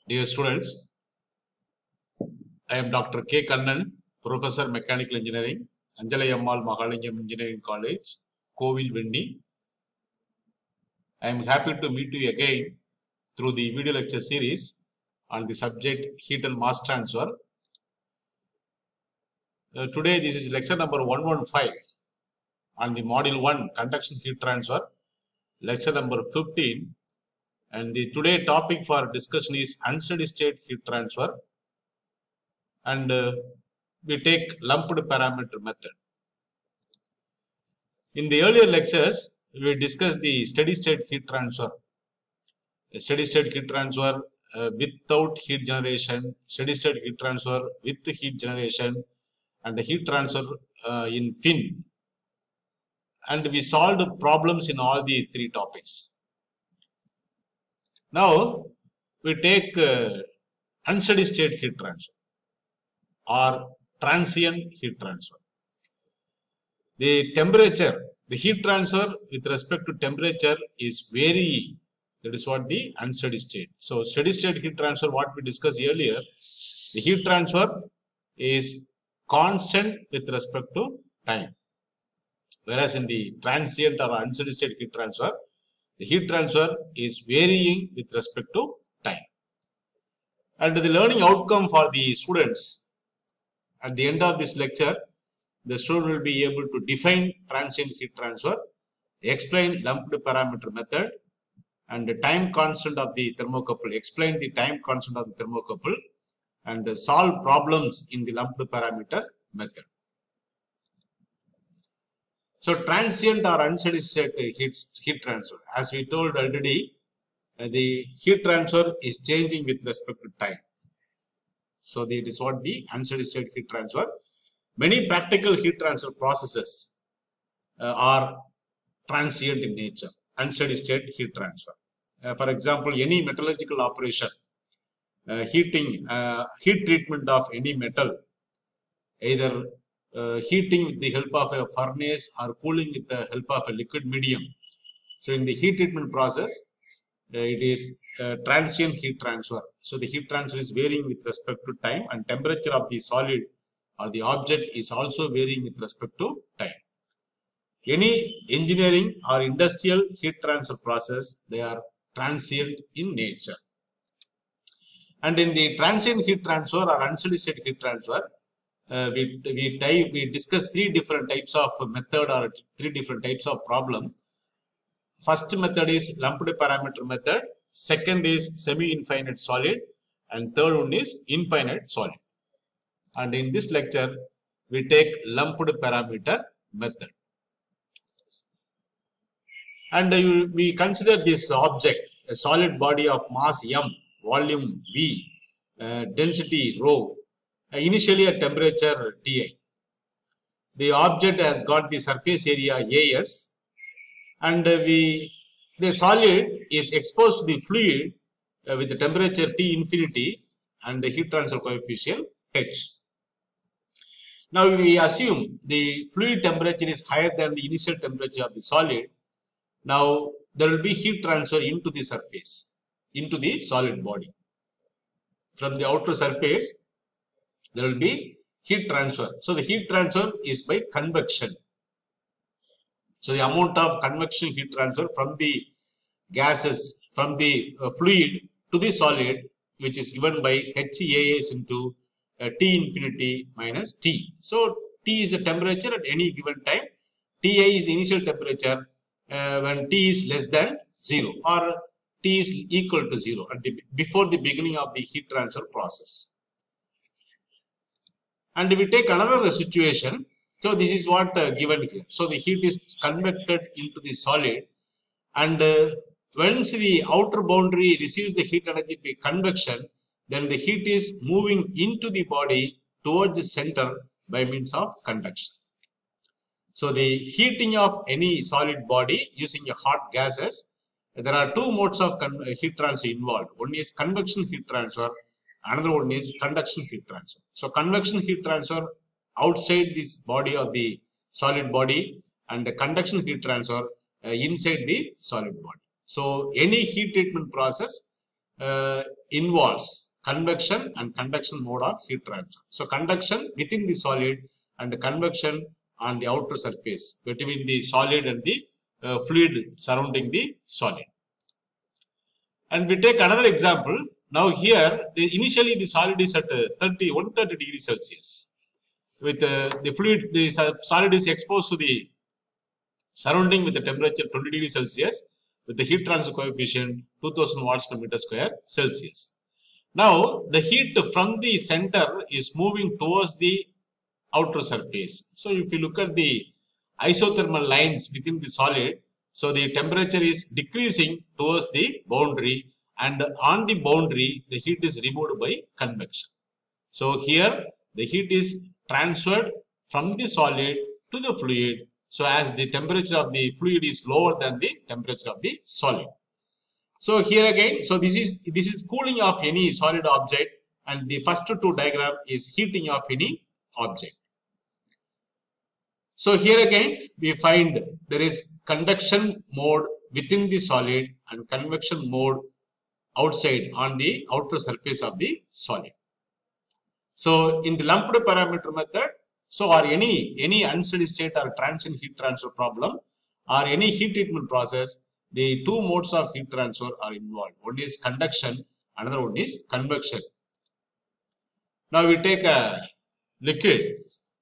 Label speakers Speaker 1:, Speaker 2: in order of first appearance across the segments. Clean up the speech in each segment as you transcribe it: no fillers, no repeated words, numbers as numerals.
Speaker 1: Dear students, I am Dr. K. Kannan, Professor Mechanical Engineering, Anjalai Ammal Mahalingam Engineering College, Kovil Vendi. I am happy to meet you again through the video lecture series on the subject heat and mass transfer. Today this is lecture number 115 on the module 1 conduction heat transfer, lecture number 15, and the today topic for discussion is unsteady state heat transfer, and we take lumped parameter method. In the earlier lectures, we discussed the steady state heat transfer. A steady state heat transfer without heat generation, steady state heat transfer with heat generation, and the heat transfer in fin. And we solved problems in all the three topics. Now, we take unsteady state heat transfer or transient heat transfer. The temperature, the heat transfer with respect to temperature is varying. That is what the unsteady state. So, steady state heat transfer, what we discussed earlier, the heat transfer is constant with respect to time. Whereas in the transient or unsteady state heat transfer, the heat transfer is varying with respect to time. And the learning outcome for the students at the end of this lecture, the student will be able to define transient heat transfer, explain lumped parameter method, and the time constant of the thermocouple, explain the time constant of the thermocouple, and solve problems in the lumped parameter method. So, transient or unsteady state heat transfer, as we told already, the heat transfer is changing with respect to time. So, that is what the unsteady state heat transfer. Many practical heat transfer processes are transient in nature, unsteady state heat transfer. For example, any metallurgical operation, heat treatment of any metal, either heating with the help of a furnace or cooling with the help of a liquid medium. So, in the heat treatment process, it is transient heat transfer. So, the heat transfer is varying with respect to time, and temperature of the solid or the object is also varying with respect to time. Any engineering or industrial heat transfer process, they are transient in nature. And in the transient heat transfer or unsteady state heat transfer, we discuss three different types of method or three different types of problem. First method is lumped parameter method, second is semi-infinite solid, and third one is infinite solid. And in this lecture, we take lumped parameter method. And we consider this object, a solid body of mass m, volume v, density rho, initially at temperature Ti. The object has got the surface area As, and the solid is exposed to the fluid with the temperature T infinity and the heat transfer coefficient H. Now we assume the fluid temperature is higher than the initial temperature of the solid. Now there will be heat transfer into the surface, into the solid body. From the outer surface, there will be heat transfer. So the heat transfer is by convection. So the amount of convection heat transfer from the gases, from the fluid to the solid, which is given by HAS into T infinity minus T. So T is the temperature at any given time. Ti is the initial temperature when T is less than 0 or T is equal to 0 at before the beginning of the heat transfer process. And we take another situation. So this is what given here. So the heat is convected into the solid, and once the outer boundary receives the heat energy by convection, then the heat is moving into the body towards the center by means of convection. So the heating of any solid body using a hot gases, there are two modes of heat transfer involved. One is convection heat transfer, another one is conduction heat transfer. So convection heat transfer outside this body of the solid body, and the conduction heat transfer inside the solid body. So any heat treatment process involves convection and conduction mode of heat transfer. So conduction within the solid and convection on the outer surface between the solid and the fluid surrounding the solid. And we take another example. Now here, initially the solid is at 130 degrees Celsius. With the fluid, the solid is exposed to the surrounding with the temperature 20 degrees Celsius with the heat transfer coefficient 2000 watts per meter square Celsius. Now the heat from the center is moving towards the outer surface. So if you look at the isothermal lines within the solid, so the temperature is decreasing towards the boundary, and on the boundary the heat is removed by convection. So here the heat is transferred from the solid to the fluid. So as the temperature of the fluid is lower than the temperature of the solid. So here again, so this is cooling of any solid object, and the first two diagram is heating of any object. So here again we find there is conduction mode within the solid and convection mode outside on the outer surface of the solid. So in the lumped parameter method, so or any unsteady state or transient heat transfer problem or any heat treatment process, the two modes of heat transfer are involved. One is conduction, another one is convection. Now we take a liquid,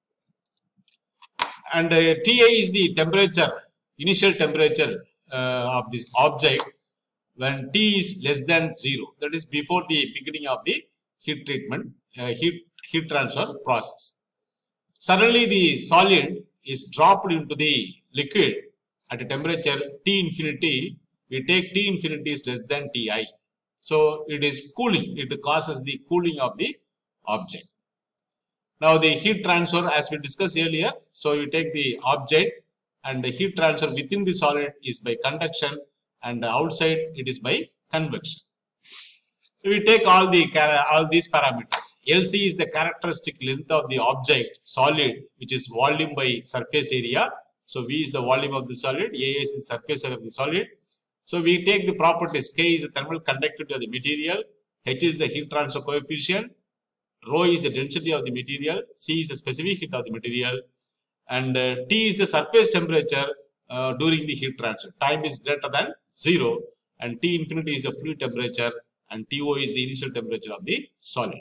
Speaker 1: and Ta is the temperature, initial temperature of this object when T is less than 0. That is before the beginning of the heat treatment, heat transfer process. Suddenly the solid is dropped into the liquid at a temperature T infinity. We take T infinity is less than Ti. So it is cooling. It causes the cooling of the object. Now the heat transfer, as we discussed earlier, so you take the object and the heat transfer within the solid is by conduction, and outside it is by convection. We take all these parameters. LC is the characteristic length of the object solid, which is volume by surface area. So V is the volume of the solid, A is the surface area of the solid. So we take the properties. K is the thermal conductivity of the material, H is the heat transfer coefficient, rho is the density of the material, C is the specific heat of the material, and T is the surface temperature during the heat transfer. Time is greater than 0, and T infinity is the fluid temperature, and TO is the initial temperature of the solid.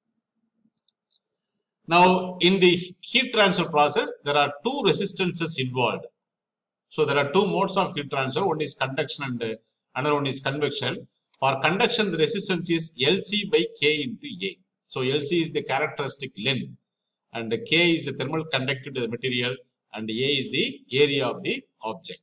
Speaker 1: Now in the heat transfer process, there are two resistances involved. So there are two modes of heat transfer. One is conduction and another one is convection. For conduction, the resistance is LC by K into A. So LC is the characteristic length, and K is the thermal conductivity of the material, and A is the area of the object.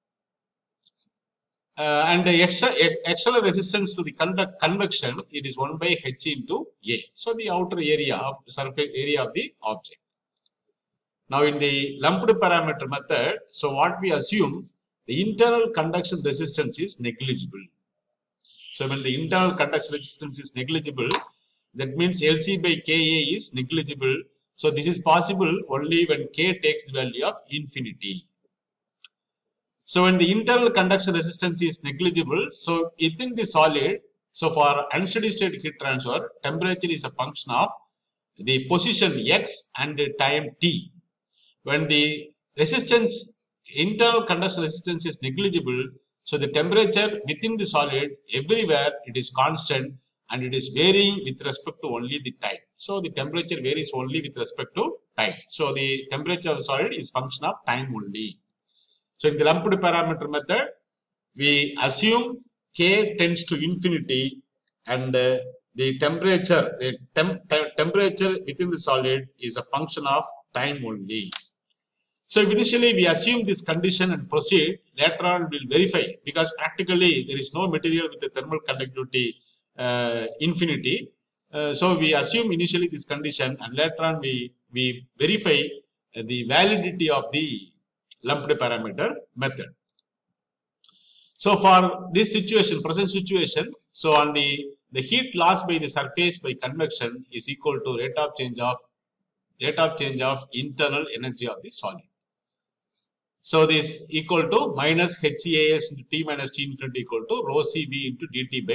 Speaker 1: And the external resistance to the convection, it is 1 by H into A. So the outer area of surface area of the object. Now in the lumped parameter method, so what we assume, the internal conduction resistance is negligible. So when the internal conduction resistance is negligible, that means LC by Ka is negligible. So this is possible only when K takes the value of infinity. So when the internal conduction resistance is negligible, so within the solid, so for unsteady state heat transfer, temperature is a function of the position x and the time t. When the resistance, internal conduction resistance is negligible, so the temperature within the solid, everywhere it is constant, and it is varying with respect to only the time. So the temperature varies only with respect to time. So the temperature of the solid is function of time only. So in the lumped parameter method, we assume K tends to infinity, and the temperature, temperature within the solid is a function of time only. So initially we assume this condition and proceed. Later on we will verify, because practically there is no material with the thermal conductivity infinity. So we assume initially this condition, and later on we verify the validity of the lumped parameter method. So for this situation, present situation, so on the heat loss by the surface by convection is equal to rate of change of internal energy of the solid. So this equal to minus HEAS into T minus T infinity equal to rho CV into dt by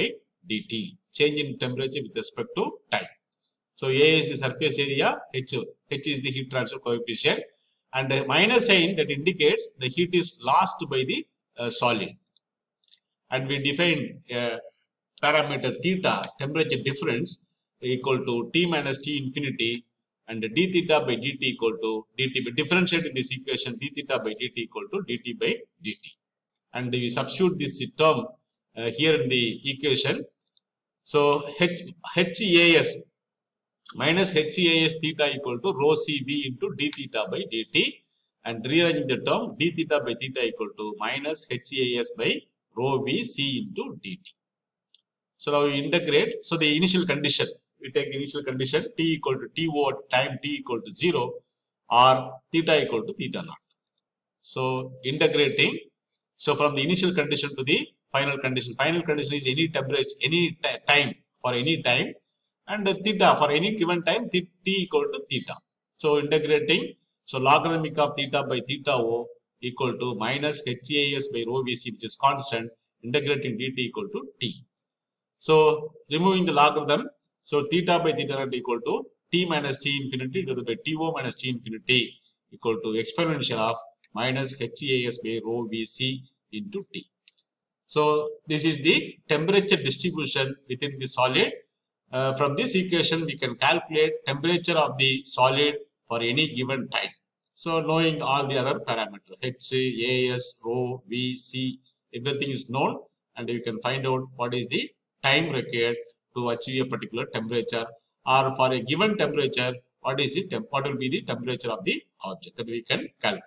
Speaker 1: dt. Change in temperature with respect to time. So A is the surface area, H is the heat transfer coefficient, and the minus sign that indicates the heat is lost by the solid. And we define parameter theta, temperature difference, equal to T minus T infinity, and d theta by dt equal to dt. We differentiate in this equation d theta by dt equal to dt by dt. And we substitute this term here in the equation. So HAS minus HAS theta equal to rho CV into d theta by dt, and rearranging the term d theta by theta equal to minus HAS by rho V C into dt. So now we integrate. So the initial condition, we take the initial condition t equal to t over time t equal to 0 or theta equal to theta naught. So integrating. So from the initial condition to the final condition is any temperature, any time for any time, and the theta for any given time t equal to theta. So integrating. So logarithmic of theta by theta O equal to minus HAS by rho Vc, which is constant, integrating dt equal to t. So removing the logarithm, so theta by theta naught equal to t minus t infinity divided by to minus t infinity equal to exponential of minus HAS by rho Vc into t. So this is the temperature distribution within the solid. From this equation, we can calculate temperature of the solid for any given time. So knowing all the other parameters, H, AS, rho, V, C, everything is known, and you can find out what is the time required to achieve a particular temperature, or for a given temperature, what will be the temperature of the object that we can calculate.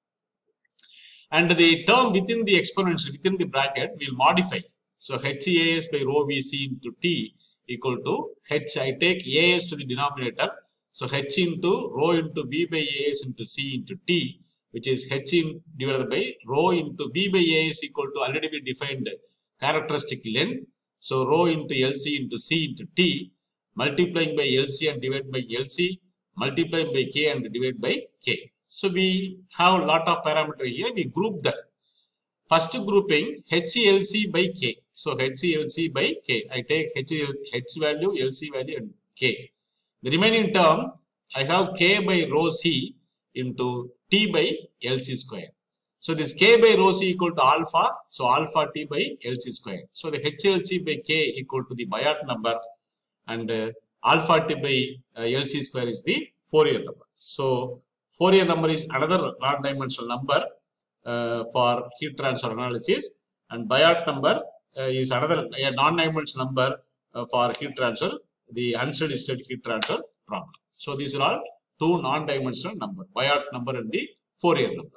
Speaker 1: And the term within the exponential, within the bracket, we will modify. So HAS by rho Vc into t equal to H. I take AS to the denominator. So H into rho into V by AS into C into T, which is H divided by rho into V by AS equal to already we defined characteristic length. So rho into LC into C into T, multiplying by LC and divided by LC, multiplying by K and divided by K. So we have a lot of parameters here. We group them. First grouping HLC by K. So HLC by K. I take H value, LC value and K. The remaining term, I have K by rho C into T by LC square. So this K by rho C equal to alpha. So alpha T by LC square. So the HLC by K equal to the Biot number, and alpha T by LC square is the Fourier number. So Fourier number is another non-dimensional number for heat transfer analysis, and Biot number is another non-dimensional number for heat transfer, the unsteady state heat transfer problem. So these are all two non-dimensional numbers, Biot number and the Fourier number.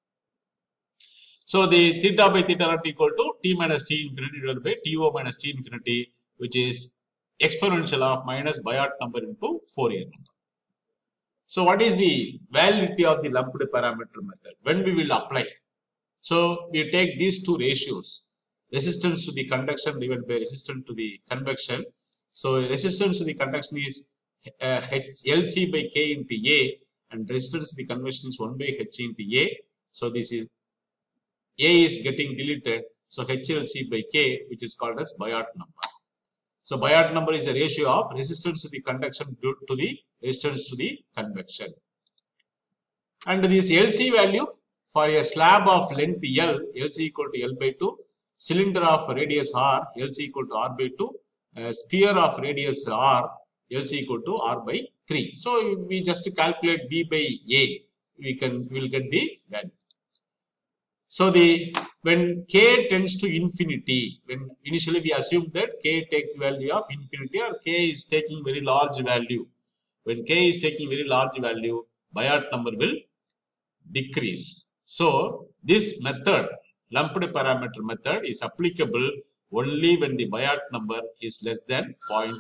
Speaker 1: So the theta by theta naught equal to t minus t infinity divided by to minus t infinity, which is exponential of minus Biot number into Fourier number. So what is the validity of the lumped parameter method? When we will apply? So we take these two ratios, resistance to the conduction divided by resistance to the convection. So resistance to the conduction is LC by K into A, and resistance to the convection is 1 by H into A. So this is A is getting deleted. So HLC by K, which is called as Biot number. So Biot number is the ratio of resistance to the conduction to the resistance to the convection. And this LC value for a slab of length L, LC equal to L by 2, cylinder of radius R, LC equal to R by 2, sphere of radius R, LC equal to R by 3. So we just calculate V by A, we will get the value. So when K tends to infinity, when initially we assume that K takes the value of infinity, or K is taking very large value. When K is taking very large value, Biot number will decrease. So this method, lumped parameter method, is applicable only when the Biot number is less than 0.1.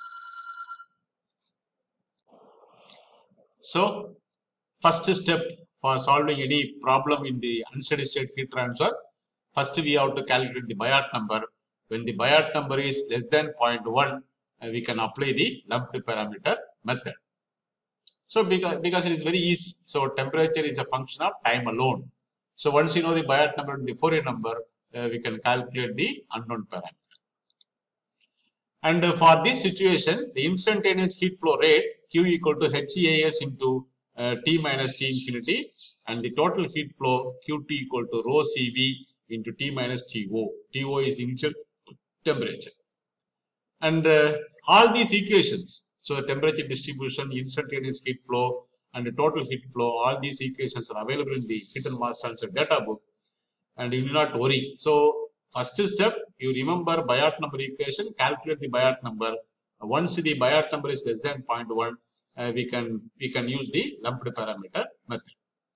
Speaker 1: So first step for solving any problem in the unsteady state heat transfer, first we have to calculate the Biot number. When the Biot number is less than 0.1, we can apply the lumped parameter method. So because it is very easy. So temperature is a function of time alone. So once you know the Biot number and the Fourier number, we can calculate the unknown parameter. And for this situation, the instantaneous heat flow rate Q equal to HEAS into T minus T infinity, and the total heat flow Qt equal to rho Cv into T minus TO. TO is the initial temperature. And all these equations, so temperature distribution, instantaneous heat flow, and the total heat flow, all these equations are available in the heat and mass transfer data book, and you need not worry. So first step, you remember Biot number equation, calculate the Biot number. Once the Biot number is less than 0.1, we can use the lumped parameter method.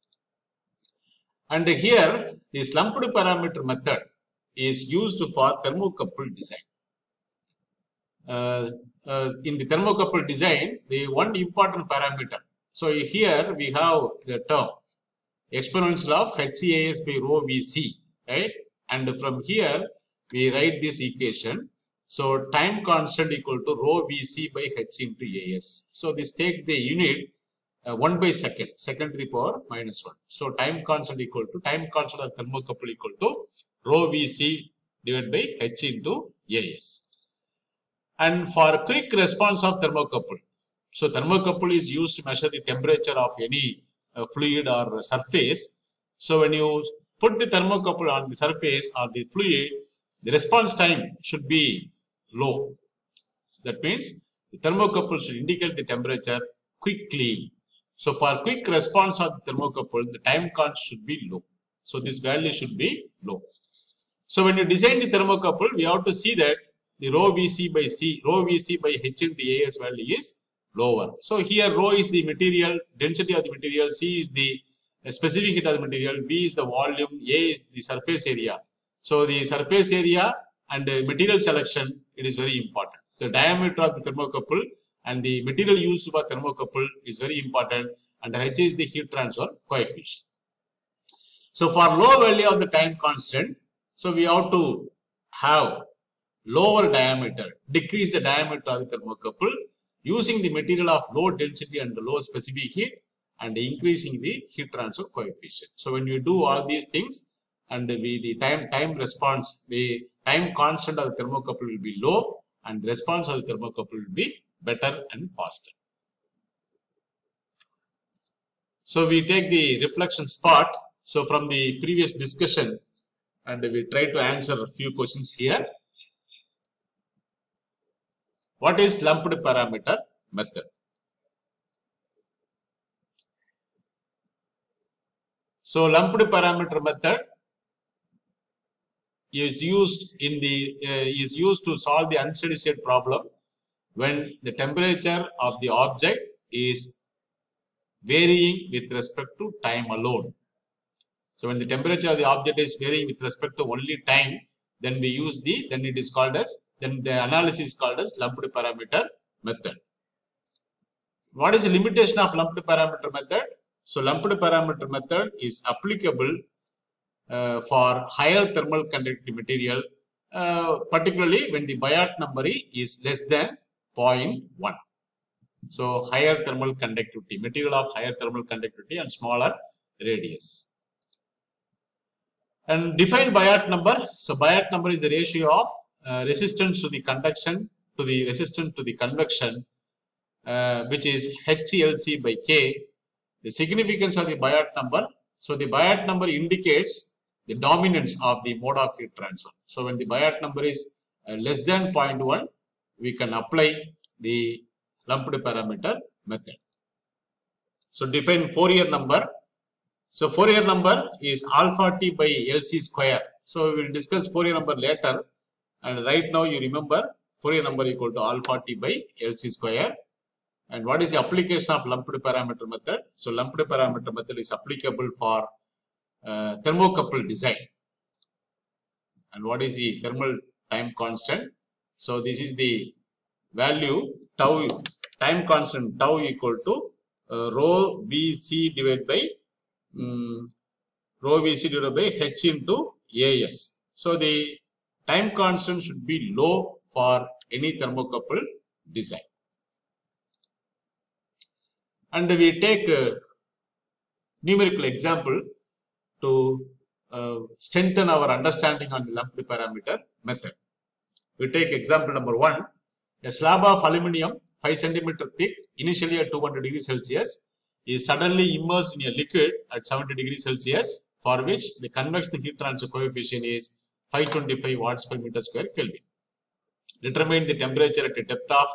Speaker 1: And here, this lumped parameter method is used for thermocouple design. In the thermocouple design, the one important parameter. So here we have the term exponential of HEAS by rho Vc, right? And from here we write this equation. So time constant equal to rho Vc by H into As. So this takes the unit 1 by second, second to the power minus 1. So time constant equal to time constant of thermocouple equal to rho Vc divided by H into As. And for quick response of thermocouple, so thermocouple is used to measure the temperature of any fluid or surface. So when you put the thermocouple on the surface or the fluid, the response time should be low. That means the thermocouple should indicate the temperature quickly. So for quick response of the thermocouple, the time constant should be low. So this value should be low. So when you design the thermocouple, we have to see that the rho Vc by H into As value is lower. So here rho is the material density of the material, C is the specific heat of the material, V is the volume, A is the surface area. So the surface area and the material selection, it is very important. The diameter of the thermocouple and the material used for thermocouple is very important, and H is the heat transfer coefficient. So for low value of the time constant, so we have to have lower diameter, decrease the diameter of the thermocouple using the material of low density and low specific heat and increasing the heat transfer coefficient. So when you do all these things and the time response, the time constant of the thermocouple will be low and the response of the thermocouple will be better and faster. So we take the reflections part. So from the previous discussion, and we try to answer a few questions here. What is lumped parameter method? So lumped parameter method is used in the to solve the unsteady state problem when the temperature of the object is varying with respect to time alone. So when the temperature of the object is varying with respect to only time, then we use the analysis is called as lumped parameter method. What is the limitation of lumped parameter method? So lumped parameter method is applicable for higher thermal conductivity material, particularly when the Biot number is less than 0.1. So higher thermal conductivity, material of higher thermal conductivity and smaller radius. And define Biot number. So Biot number is the ratio of resistance to the conduction to the resistance to the convection, which is HClC by K. The significance of the Biot number. So the Biot number indicates the dominance of the mode of heat transfer. So when the Biot number is less than 0.1, we can apply the lumped parameter method. So define Fourier number. So Fourier number is alpha t by LC square. So we will discuss Fourier number later. And right now you remember Fourier number equal to alpha t by LC square. And what is the application of lumped parameter method? So lumped parameter method is applicable for thermocouple design. And what is the thermal time constant? So this is the value tau, time constant tau equal to rho Vc divided by H into As. So the time constant should be low for any thermocouple design. And we take a numerical example to strengthen our understanding on the lumped parameter method. We take example number 1. A slab of aluminium 5 cm thick, initially at 200 degrees Celsius, is suddenly immersed in a liquid at 70 degrees Celsius, for which the convection heat transfer coefficient is 525 watts per meter square Kelvin. Determine the temperature at a depth of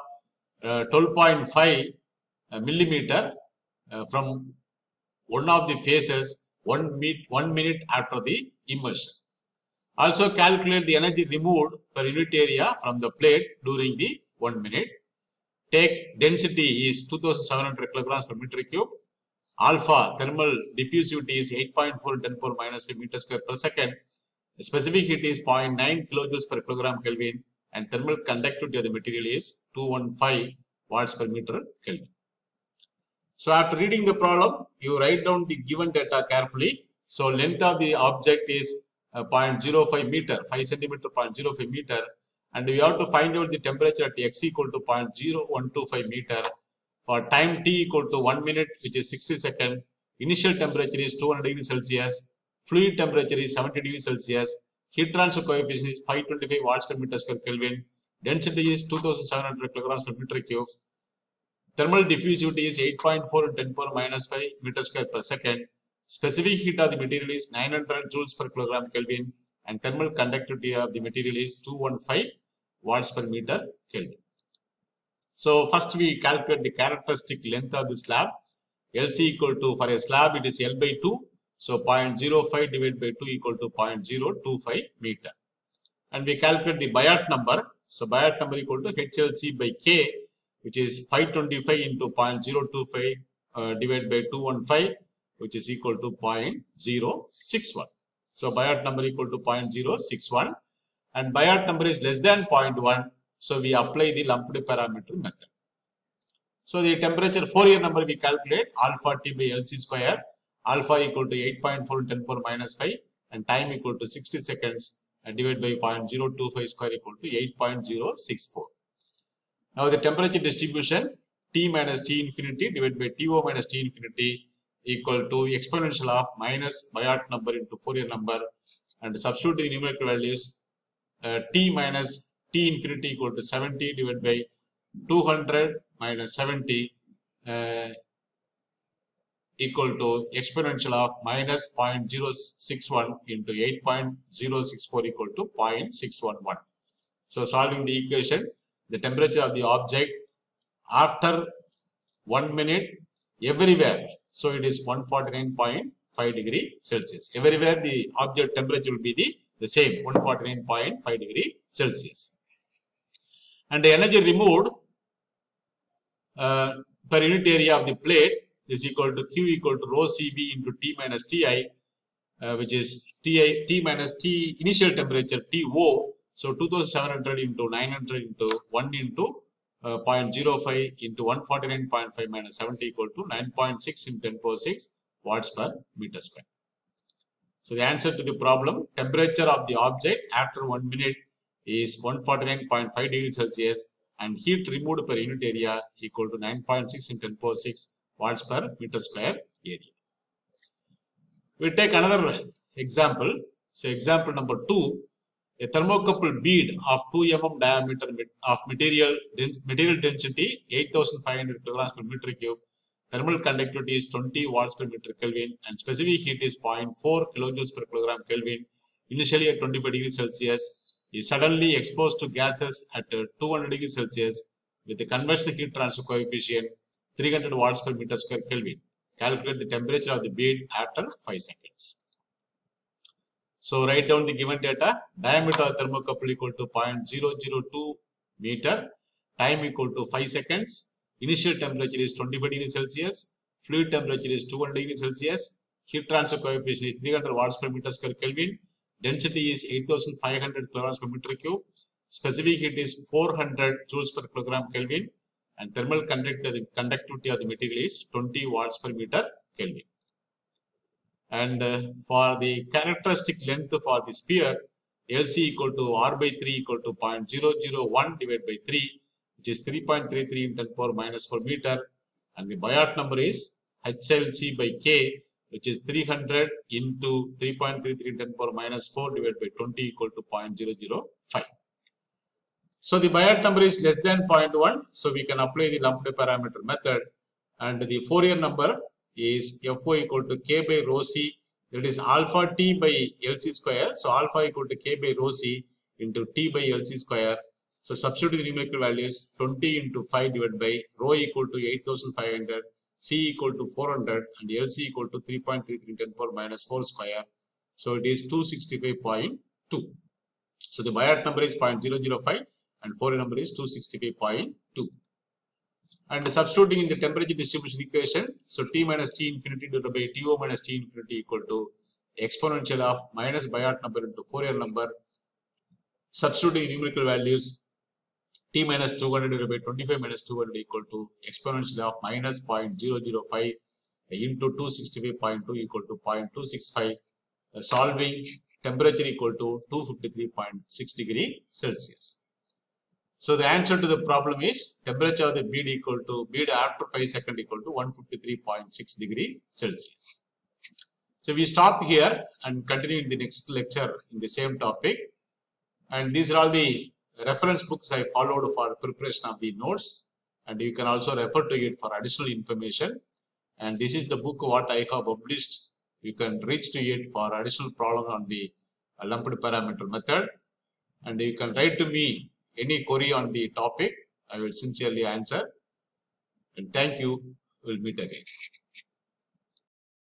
Speaker 1: 12.5 millimeter from one of the phases 1 minute after the immersion. Also calculate the energy removed per unit area from the plate during the 1 minute. Take density is 2700 kilograms per meter cube. Alpha thermal diffusivity is 8.4 10 power minus 5 meter square per second. The specific heat is 0.9 kilojoules per kilogram Kelvin, and thermal conductivity of the material is 215 watts per meter Kelvin. So after reading the problem, you write down the given data carefully. So length of the object is 0.05 meter, 5 centimeter, 0.05 meter, and we have to find out the temperature at x equal to 0.0125 meter for time t equal to 1 minute, which is 60 seconds. Initial temperature is 200 degrees Celsius, fluid temperature is 70 degrees Celsius, heat transfer coefficient is 525 watts per meter square Kelvin, density is 2700 kilograms per meter cube, thermal diffusivity is 8.4 10 power minus 5 meter square per second, specific heat of the material is 900 joules per kilogram Kelvin, and thermal conductivity of the material is 215 watts per meter Kelvin. So first we calculate the characteristic length of the slab. LC equal to, for a slab it is L by 2. So 0.05 divided by 2 equal to 0.025 meter. And we calculate the Biot number. So Biot number equal to HLC by K, which is 525 into 0.025 divided by 215, which is equal to 0.061. So Biot number equal to 0.061, and Biot number is less than 0.1. So we apply the lumped parameter method. So the temperature Fourier number we calculate alpha T by LC square, alpha equal to 8.4 10 power minus 5, and time equal to 60 seconds, and divided by 0.025 square equal to 8.064. Now the temperature distribution T minus T infinity divided by TO minus T infinity equal to exponential of minus Biot number into Fourier number, and substitute the numerical values T minus T infinity equal to 70 divided by 200 minus 70 equal to exponential of minus 0.061 into 8.064 equal to 0.611. So solving the equation, the temperature of the object after 1 minute everywhere, so it is 149.5 degree Celsius. Everywhere the object temperature will be the same, 149.5 degree Celsius. And the energy removed per unit area of the plate is equal to Q equal to rho Cv into T minus Ti, which is T minus T initial temperature TO. So 2700 into 900 into 1 into 0.05 into 149.5 minus 70 equal to 9.6 into 10 power 6 watts per meter square. So the answer to the problem, temperature of the object after 1 minute is 149.5 degrees Celsius, and heat removed per unit area equal to 9.6 into 10 power 6 watts per meter square area. We take another example. So example number 2, a thermocouple bead of 2 mm diameter of material density 8500 kilograms per meter cube, thermal conductivity is 20 watts per meter Kelvin, and specific heat is 0.4 kilojoules per kilogram Kelvin, initially at 25 degrees Celsius, is suddenly exposed to gases at 200 degrees Celsius with the convection heat transfer coefficient 300 watts per meter square Kelvin. Calculate the temperature of the bead after 5 seconds. So write down the given data. Diameter of thermocouple equal to 0.002 meter. Time equal to 5 seconds. Initial temperature is 25 degrees Celsius. Fluid temperature is 200 degrees Celsius. Heat transfer coefficient is 300 watts per meter square Kelvin. Density is 8500 kilograms per meter cube. Specific heat is 400 joules per kilogram Kelvin. And thermal conductivity of the material is 20 watts per meter Kelvin. And for the characteristic length for the sphere, LC equal to R by 3 equal to 0.001 divided by 3, which is 3.33 in 10 power minus 4 meter. And the Biot number is HLC by K, which is 300 into 3.33 in 10 power minus 4 divided by 20 equal to 0.005. So the Biot number is less than 0.1. So we can apply the lumped parameter method, and the Fourier number is Fo equal to K by rho C. That is alpha T by LC square. So alpha equal to K by rho C into T by LC square. So substitute the numerical values 20 into 5 divided by rho equal to 8500, C equal to 400, and LC equal to 3.33 10 power minus 4 square. So it is 265.2. So the Biot number is 0.005 and Fourier number is 265.2. And substituting in the temperature distribution equation, so T minus T infinity divided by TO minus T infinity equal to exponential of minus Biot number into Fourier number. Substituting numerical values, T minus 200 divided by 25 minus 200 equal to exponential of minus 0.005 into 265.2 equal to 0.265. Solving, temperature equal to 253.6 degree Celsius. So the answer to the problem is temperature of the bead after 5 seconds equal to 153.6 degree Celsius. So we stop here and continue in the next lecture in the same topic. And these are all the reference books I followed for preparation of the notes, and you can also refer to it for additional information. And this is the book what I have published. You can reach to it for additional problems on the lumped parameter method, and you can write to me any query on the topic. I will sincerely answer. And thank you. We'll meet again.